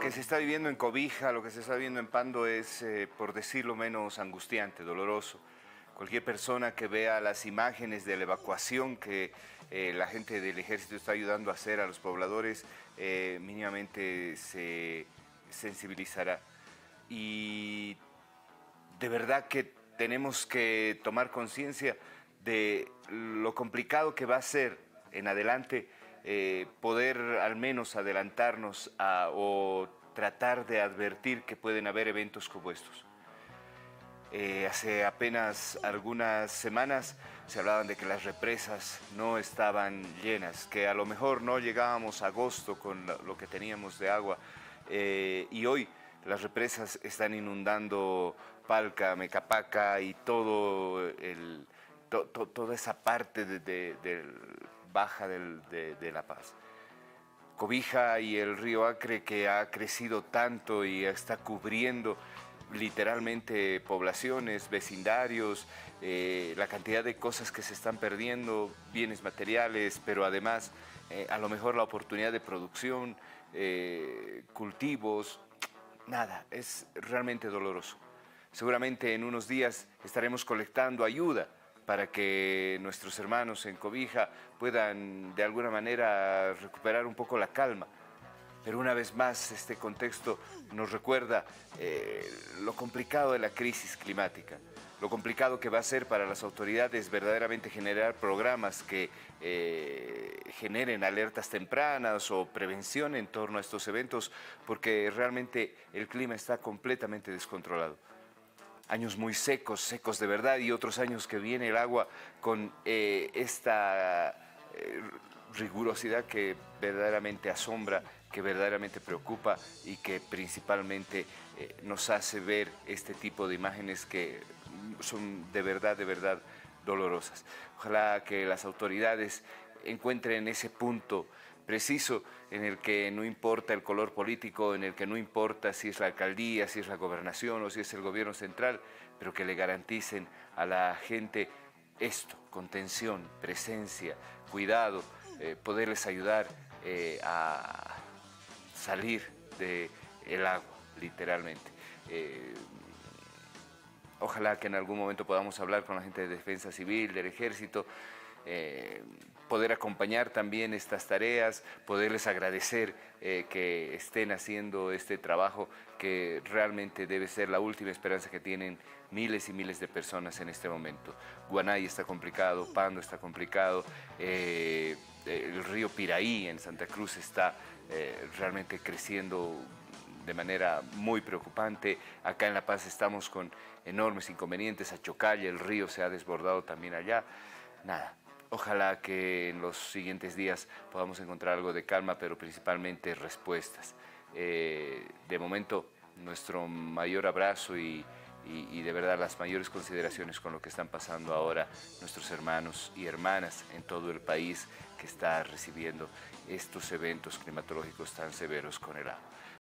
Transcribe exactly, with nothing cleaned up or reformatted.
que se está viviendo en Cobija, lo que se está viviendo en Pando es, eh, por decirlo menos, angustiante, doloroso. Cualquier persona que vea las imágenes de la evacuación que eh, la gente del ejército está ayudando a hacer a los pobladores, eh, mínimamente se sensibilizará. Y de verdad que tenemos que tomar conciencia de lo complicado que va a ser en adelante eh, poder al menos adelantarnos a, o tratar de advertir que pueden haber eventos como estos. Eh, hace apenas algunas semanas se hablaban de que las represas no estaban llenas, que a lo mejor no llegábamos a agosto con lo que teníamos de agua, eh, y hoy las represas están inundando Palca, Mecapaca y todo el, to, to, toda esa parte de, de, de baja del, de, de La Paz. Cobija y el río Acre, que ha crecido tanto y está cubriendo literalmente poblaciones, vecindarios, eh, la cantidad de cosas que se están perdiendo, bienes materiales, pero además eh, a lo mejor la oportunidad de producción, eh, cultivos, nada, es realmente doloroso. Seguramente en unos días estaremos colectando ayuda para que nuestros hermanos en Cobija puedan de alguna manera recuperar un poco la calma. Pero una vez más este contexto nos recuerda eh, lo complicado de la crisis climática, lo complicado que va a ser para las autoridades verdaderamente generar programas que eh, generen alertas tempranas o prevención en torno a estos eventos, porque realmente el clima está completamente descontrolado. Años muy secos, secos de verdad, y otros años que viene el agua con eh, esta eh, rigurosidad que verdaderamente asombra, que verdaderamente preocupa y que principalmente eh, nos hace ver este tipo de imágenes que son de verdad, de verdad dolorosas. Ojalá que las autoridades encuentren ese punto preciso en el que no importa el color político, en el que no importa si es la alcaldía, si es la gobernación o si es el gobierno central, pero que le garanticen a la gente esto: contención, presencia, cuidado, eh, poderles ayudar eh, a salir del agua, literalmente. Eh, ojalá que en algún momento podamos hablar con la gente de Defensa Civil, del Ejército, eh, poder acompañar también estas tareas, poderles agradecer eh, que estén haciendo este trabajo que realmente debe ser la última esperanza que tienen miles y miles de personas en este momento. Guanay está complicado, Pando está complicado, eh, el río Piraí en Santa Cruz está eh, realmente creciendo de manera muy preocupante. Acá en La Paz estamos con enormes inconvenientes, a Chocalla el río se ha desbordado también allá. Nada, ojalá que en los siguientes días podamos encontrar algo de calma, pero principalmente respuestas. Eh, de momento, nuestro mayor abrazo y, y, y de verdad las mayores consideraciones con lo que están pasando ahora nuestros hermanos y hermanas en todo el país que está recibiendo estos eventos climatológicos tan severos con el agua.